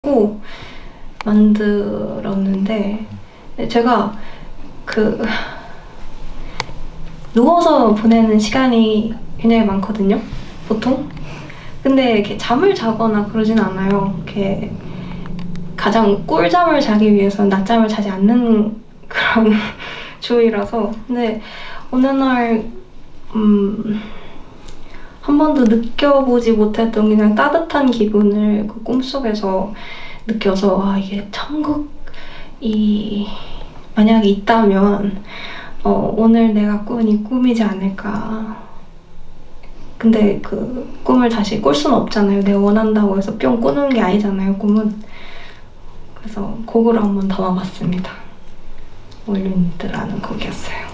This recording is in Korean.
고 만들었는데 제가 누워서 보내는 시간이 굉장히 많거든요, 보통. 근데 이렇게 잠을 자거나 그러진 않아요. 이렇게 가장 꿀잠을 자기 위해서는 낮잠을 자지 않는 그런 주의라서. 근데 어느 날 한 번도 느껴보지 못했던 그냥 따뜻한 기분을 그 꿈속에서 느껴서, 아, 이게 천국이 만약에 있다면 오늘 내가 꾼 이 꿈이지 않을까. 근데 그 꿈을 다시 꿀 수는 없잖아요. 내가 원한다고 해서 뿅 꾸는 게 아니잖아요, 꿈은. 그래서 곡으로 한번 담아봤습니다. 올윈드라는 곡이었어요.